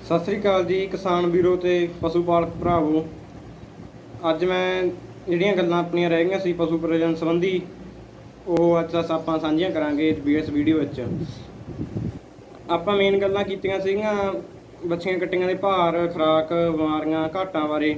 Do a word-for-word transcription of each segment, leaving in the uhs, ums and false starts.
सत श्री अकाल जी किसान वीरों ते पशु पालक भरावो। अज मैं जिहड़ियां गल्लां अपनियां रह गईयां सी पशु प्रजन संबंधी वो अज आपां सांझियां करांगे इस वीडियो विच। आपां मेन गल्लां कीतियां सीगीआं बच्छियां कट्टियां दे भार, खुराक, बीमारियां, घाटां बारे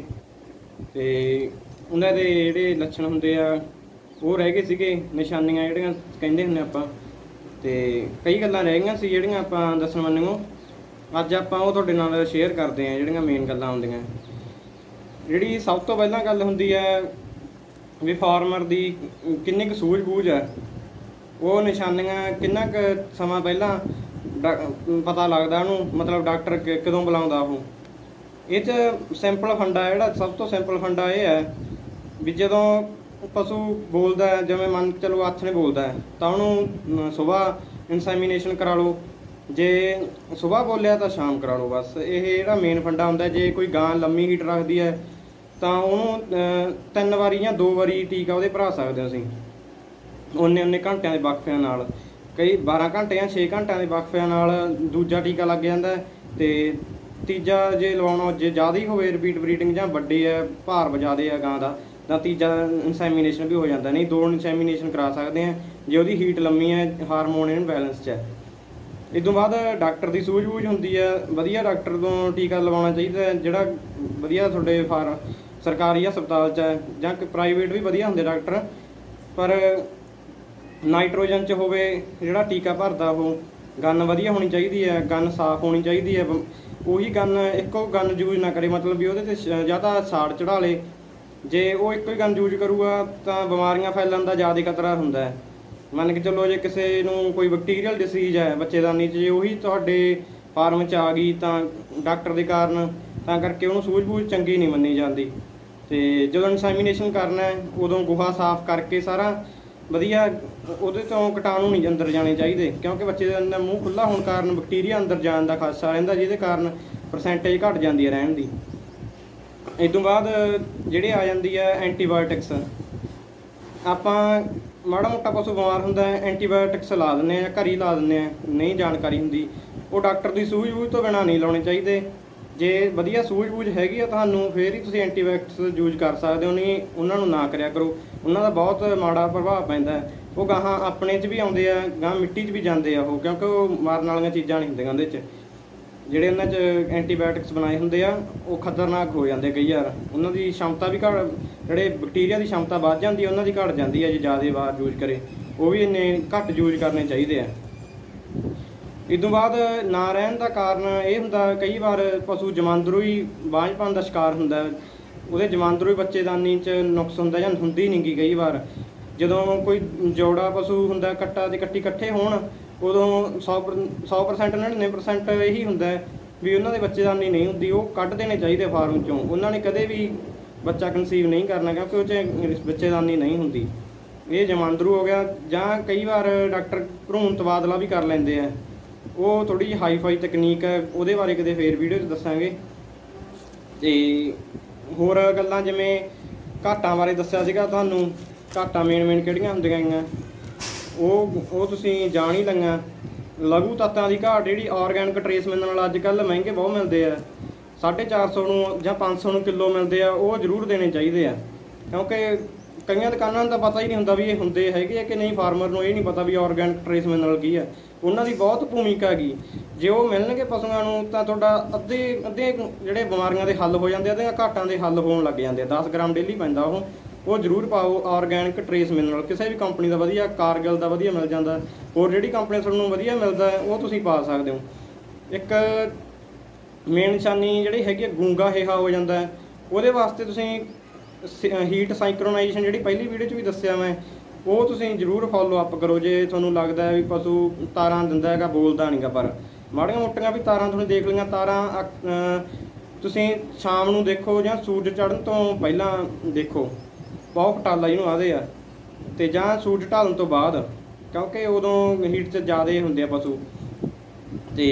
ते उन्हां दे जिहड़े लक्षण हुंदे आ वो रह गए सीगे, निशानियां जिहड़ियां कहिंदे हुंदे आपां ते कई गल्लां रह गईयां सी जिहड़ियां आपां दस्सण मन्निओ अज आपां वो तुहाडे नाल शेयर करदे हैं। जिहड़ियां मेन गल्लां हुंदियां, जिहड़ी सब तो पहलां गल हुंदी है भी फार्मर दी किन्नी क सूझ बूझ है, वो निशानियां किन्ना क समा पहलां पता लगदा उहनूं, मतलब डॉक्टर कदों बुलाउंदा ओह। इह च सिंपल फंडा जिहड़ा सब तो सिंपल फंडा यह है भी जदों पशु बोलदा है, जिवें मन चलो हत्थ ने बोलदा है तां उहनूं सुबह इंसैमीनेशन करा लो, जे सुबह बोलिया तो शाम करा लो। बस ये जिहड़ा मेन फंडा हुंदा, जे कोई गां लम्मी हीट रखदी है तो उहनूं तीन वारी या दो वारी टीका उहदे भरा सकदे असीं उन्ने उन्ने घंटिਆਂ ਦੇ ਵਕਫਿਆਂ ਨਾਲ। कई बारह घंटे या छे घंटिਆਂ ਦੇ ਵਕਫਿਆਂ ਨਾਲ दूजा टीका लग जाता है तो तीजा जे लवाउणा जे ज़्यादा ही होवे रिपीट ब्रीडिंग जां वड्डी है भार ज़्यादा है गां दा तां तीजा इंसैमीनेशन भी हो जाता। नहीं दो इंसैमीनेशन करा सकते हैं जे उहदी हीट लम्मी है, हारमोन इनबैलेंस च है। इस तो बाद डॉक्टर की सूझबूझ होंदी है, वधिया डॉक्टर तो टीका लवाउणा चाहिए जिहड़ा वधिया तुहाडे फार सरकारी हस्पताल च है जां प्राइवेट भी वधिया हुंदे डॉक्टर, पर नाइट्रोजन च होवे जिहड़ा टीका भरदा वो गन वधिया होनी चाहिए है, गन साफ होनी चाहिए है। उही गन इक्को गन यूज ना करे, मतलब भी उहदे ते ज़्यादा साड़ चढ़ा ले। जे वो इक्को ही गन यूज करूगा तो बीमारियां फैलण दा ज़्यादा खतरा हुंदा है। मन के चलो जे किसी नूं कोई बैक्टीरियल डिसीज है बच्चेदानी च, जे उही तुहाडे फार्म च आ गई तो डॉक्टर के कारण तां करके उहनूं सूझबूझ चंगी नहीं मन्नी जाती। तो जदों इंसैमीनेशन करना है उदों गुहा साफ करके सारा वधिया उहदे तो कीटाणु नहीं अंदर जाने चाहिए, क्योंकि बच्चे का मूँह खुला होने कारण बैक्टीरिया अंदर जाने का खासा रहिंदा, जिहदे कारण परसेंटेज घट जाती है रहण दी। इस तो बाद जिहड़ी आ जाती है एंटीबायोटिक्स, आपां माड़ा मोटा पशु बीमार होंदा है एंटीबायोटिक्स ला दिंदे आ, घर ही ला दिंदे आ, नहीं जानकारी हुंदी वो डॉक्टर की सूझबूझ तो बिना नहीं लाने चाहिए। जे वधिया सूझबूझ हैगी तुहानूं फिर ही तुसीं एंटीबायोटिक्स यूज कर सकदे हो, नहीं उन्हां नूं ना करिया करो, उन्हां दा बहुत माड़ा प्रभाव पैंदा है। वो गाहां अपने च भी आउंदे आ, गां मिट्टी च भी जांदे आ वो, क्योंकि वो मारन वालियां चीज़ां नहीं हुंदियां उहदे च। जिहड़े उन्हां च एंटीबायोटिक्स बनाए हुंदे आ वो खतरनाक हो जाते कई बार, उन्हां दी क्षमता भी घट, जिहड़े बैक्टीरिया की क्षमता वध जाती है उन्हां दी घट जाती है जे ज़्यादा बार यूज करे, वो भी इन्ने घट यूज करने चाहिए। इस तो बाद ना रहन का कारण यह हुंदा कई बार पशु जमांदरू ही बांझपन का शिकार हुंदा, उहदे जमांदरू बच्चेदानी च नुक्स हुंदा जां हुंदी नहीं गी। कई बार जदों कोई जोड़ा पशु हुंदा कट्टा ते कट्टी इकट्ठे होण उदों सौ सौ परसेंट नड़िनवे परसेंट यही हुंदा भी उन्हां दे बच्चेदानी नहीं हुंदी, वो कढ देने चाहिए फार्म चों। उन्हां ने कदे भी बच्चा कंसीव नहीं करना क्योंकि उह च बच्चेदानी नहीं हुंदी। ये जमांदरू हो गया, जां कई बार डॉक्टर भरूण तबादला भी कर लैंदे आ, वो थोड़ी जी हाई फाई तकनीक है, उहदे बारे किते फिर वीडियो दसांगे। ते होर गल्लां जिवें घाटां बारे दस्सिया सीगा तुहानूं, घाटां मेन मेन किहड़ियां हुंदियां गईयां ਉਹ ਉਹ ਤੁਸੀਂ ਜਾਣ ਹੀ ਲਈਆਂ। ਲਘੂ ਤੱਤਾਂ ਦੀ ਘਾਟ ਜਿਹੜੀ ਆਰਗੈਨਿਕ ਟਰੇਸ ਮਿਨਰਲ ਅੱਜ ਕੱਲ੍ਹ ਮਹਿੰਗੇ ਬਹੁਤ ਮਿਲਦੇ ਆ, ਸਾਢੇ ਚਾਰ ਸੌ ਨੂੰ ਜਾਂ ਪੰਜ ਸੌ ਨੂੰ ਕਿਲੋ ਮਿਲਦੇ ਆ, ਉਹ ਜ਼ਰੂਰ ਦੇਣੇ ਚਾਹੀਦੇ ਆ, ਕਿਉਂਕਿ ਕਈਆਂ ਦੁਕਾਨਾਂ ਨੂੰ ਤਾਂ ਪਤਾ ਹੀ ਨਹੀਂ ਹੁੰਦਾ ਵੀ ਇਹ ਹੁੰਦੇ ਹੈਗੇ ਆ ਕਿ ਨਹੀਂ, ਫਾਰਮਰ ਨੂੰ ਇਹ ਨਹੀਂ ਪਤਾ ਵੀ ਆਰਗੈਨਿਕ ਟਰੇਸ ਮਿਨਰਲ ਕੀ ਆ। ਉਹਨਾਂ ਦੀ ਬਹੁਤ ਭੂਮਿਕਾ ਹੈਗੀ, ਜੇ ਉਹ ਮਿਲਣਗੇ ਪਸ਼ੂਆਂ ਨੂੰ ਤਾਂ ਤੁਹਾਡਾ ਅੱਧੇ ਅੱਧੇ ਜਿਹੜੇ ਬਿਮਾਰੀਆਂ ਦੇ ਹੱਲ ਹੋ ਜਾਂਦੇ ਆ ਤੇ ਘਾਟਾਂ ਦੇ ਹੱਲ ਹੋਣ ਲੱਗ ਜਾਂਦੇ ਆ। ਦਸ ਗ੍ਰਾਮ ਡੇਲੀ ਪੈਂਦਾ ਉਹ वो जरूर पाओ ऑर्गैनिक ट्रेस मिनरल, किसी भी कंपनी का वधिया, कारगिल का वधिया मिल जाता, और जी कंपनी तुहानूं वधिया मिलता है वो तुसीं पा सकते हो। एक मेन निशानी जिहड़ी हैगी गूंगा हेहा हो जाता है, उहदे वास्ते तुसीं हीट साइक्रोनाइजेशन जिहड़ी पहली वीडियो च भी दस्सिया मैं, वो तुसीं जरूर फॉलो अप करो। जे तुहानूं लगदा है भी पशु तारां दिंदा हैगा, बोलदा नहीं गा, पर माड़ियां मोटियां भी तारां तुसीं देख लईआं, तारां तुसीं शाम नूं देखो जां सूरज चढ़न तो पहलां देखो, बहुत घटाला जिहनूं आखदे आ, ते जां सूरज ढालण तो बाद, क्योंकि उदों हीट च ज़्यादा हुंदे आ पशु। ते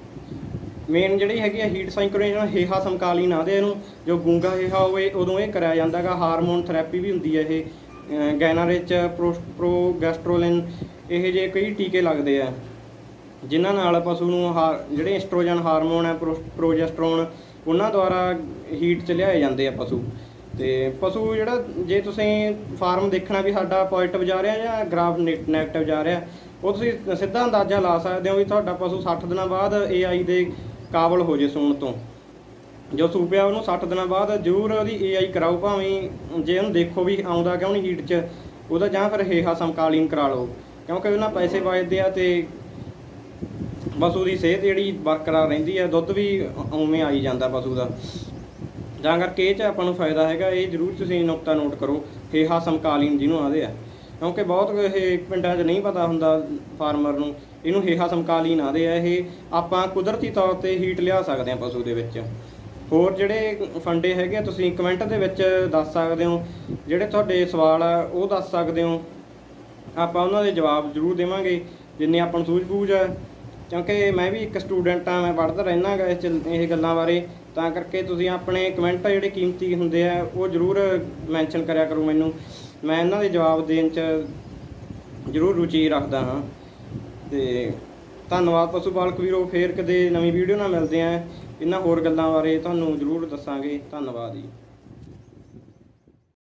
मेन जिहड़ी हैगी हीट साइक्रोनाइजेशन हेहा समकालीन आखदे इहनूं, जो गूंगा हेहा होवे उदों इह कराया जांदा गा। हारमोन थैरेपी भी हुंदी है, इह गैनारिच, प्रो प्रोगैस्ट्रोलिन, इह जे कई टीके लगदे आ। ਜਿਨ੍ਹਾਂ ਨਾਲ ਪਸ਼ੂ ਨੂੰ ਹਾ ਜਿਹੜੇ ਐਸਟ੍ਰੋਜਨ ਹਾਰਮੋਨ ਹੈ, ਪ੍ਰੋ ਪ੍ਰੋਜੈਸਟਰੋਨ, ਉਹਨਾਂ ਦੁਆਰਾ ਹੀਟ 'ਚ ਲਿਆਏ ਜਾਂਦੇ ਆ ਪਸ਼ੂ। ਤੇ ਪਸ਼ੂ ਜਿਹੜਾ, ਜੇ ਤੁਸੀਂ ਫਾਰਮ ਦੇਖਣਾ ਵੀ ਸਾਡਾ ਪੋਜ਼ੀਟਿਵ ਜਾ ਰਿਹਾ ਜਾਂ ਗ੍ਰਾਫ ਨੈਗੇਟਿਵ ਜਾ ਰਿਹਾ, ਉਹ ਤੁਸੀਂ ਸਿੱਧਾ ਅੰਦਾਜ਼ਾ ਲਾ ਸਕਦੇ ਹੋ ਵੀ ਤੁਹਾਡਾ ਪਸ਼ੂ ਸੱਠ ਦਿਨਾਂ ਬਾਅਦ ਏ ਆਈ ਦੇ ਕਾਬਲ ਹੋ ਜੇ ਸੂਣ ਤੋਂ। ਜੋ ਸੂ ਪਿਆ ਉਹਨੂੰ ਸੱਠ ਦਿਨਾਂ ਬਾਅਦ ਜ਼ਰੂਰ ਉਹਦੀ ਏ ਆਈ ਕਰਾਓ, ਭਾਵੇਂ ਜੇ ਉਹਨੂੰ ਦੇਖੋ ਵੀ ਆਉਂਦਾ ਕਿਉਂ ਨਹੀਂ ਹੀਟ 'ਚ, ਉਹਦਾ ਜਾਂ ਫਿਰ ਹੇਹਾ ਸਮਕਾਲੀਨ ਕਰਾ ਲਓ, ਕਿਉਂਕਿ ਉਹਨਾਂ ਪੈਸੇ ਬਚਦੇ ਆ ਤੇ ਪਸ਼ੂ ਦੀ ਸਿਹਤ ਜਿਹੜੀ ਬਰਕਰਾਰ ਰਹਿੰਦੀ ਹੈ, ਦੁੱਧ ਵੀ ਉਵੇਂ ਆਈ ਜਾਂਦਾ ਪਸ਼ੂ ਦਾ। ਜਾਂ ਕਰਕੇ ਇਹ 'ਚ ਆਪਾਂ ਨੂੰ ਫਾਇਦਾ ਹੈਗਾ। ਇਹ ਜ਼ਰੂਰ ਤੁਸੀਂ ਨੁਕਤਾ ਨੋਟ ਕਰੋ, ਹੇਹਾ ਸਮਕਾਲੀਨ ਜਿਹਨੂੰ ਆਖਦੇ ਆ, ਕਿਉਂਕਿ ਬਹੁਤ ਇਹ ਪਿੰਡਾਂ 'ਚ ਨਹੀਂ ਪਤਾ ਹੁੰਦਾ ਫਾਰਮਰ ਨੂੰ, ਇਹਨੂੰ ਹੇਹਾ ਸਮਕਾਲੀਨ ਆਖਦੇ ਆ। ਇਹ ਆਪਾਂ ਕੁਦਰਤੀ ਤੌਰ 'ਤੇ ਹੀਟ ਲਿਆ ਸਕਦੇ ਹਾਂ ਪਸ਼ੂ ਦੇ ਵਿੱਚ। ਹੋਰ ਜਿਹੜੇ ਫੰਡੇ ਹੈਗੇ ਆ ਤੁਸੀਂ ਕਮੈਂਟ ਦੇ ਵਿੱਚ ਦੱਸ ਸਕਦੇ ਹੋ, ਜਿਹੜੇ ਤੁਹਾਡੇ ਸਵਾਲ ਆ ਉਹ ਦੱਸ ਸਕਦੇ ਹੋ, ਆਪਾਂ ਉਹਨਾਂ ਦੇ ਜਵਾਬ ਜ਼ਰੂਰ ਦੇਵਾਂਗੇ ਜਿੰਨੇ ਆਪਾਂ ਨੂੰ ਸੂਝ ਬੂਝ ਆ, ਕਿਉਂਕਿ ਮੈਂ ਵੀ ਇੱਕ ਸਟੂਡੈਂਟ ਹਾਂ, ਮੈਂ ਪੜ੍ਹਦਾ ਰਹਿੰਦਾ ਗਾ ਇਸ 'ਚ ਇਹ ਗੱਲਾਂ ਬਾਰੇ। ਤਾਂ ਕਰਕੇ ਤੁਸੀਂ ਆਪਣੇ ਕਮੈਂਟ ਜਿਹੜੇ ਕੀਮਤੀ ਹੁੰਦੇ ਆ ਉਹ ਜ਼ਰੂਰ ਮੈਂਸ਼ਨ ਕਰਿਆ ਕਰੋ ਮੈਨੂੰ, ਮੈਂ ਇਹਨਾਂ ਦੇ ਜਵਾਬ ਦੇਣ 'ਚ ਜ਼ਰੂਰ ਰੁਚੀ ਰੱਖਦਾ ਹਾਂ। ਤੇ ਧੰਨਵਾਦ ਪਸ਼ੂ ਪਾਲਕ ਵੀਰੋ, ਫੇਰ ਕਦੇ ਨਵੀਂ ਵੀਡੀਓ ਨਾਲ ਮਿਲਦੇ ਆ, ਇਹਨਾਂ ਹੋਰ ਗੱਲਾਂ ਬਾਰੇ ਤੁਹਾਨੂੰ ਜ਼ਰੂਰ ਦੱਸਾਂਗੇ। ਧੰਨਵਾਦ ਜੀ।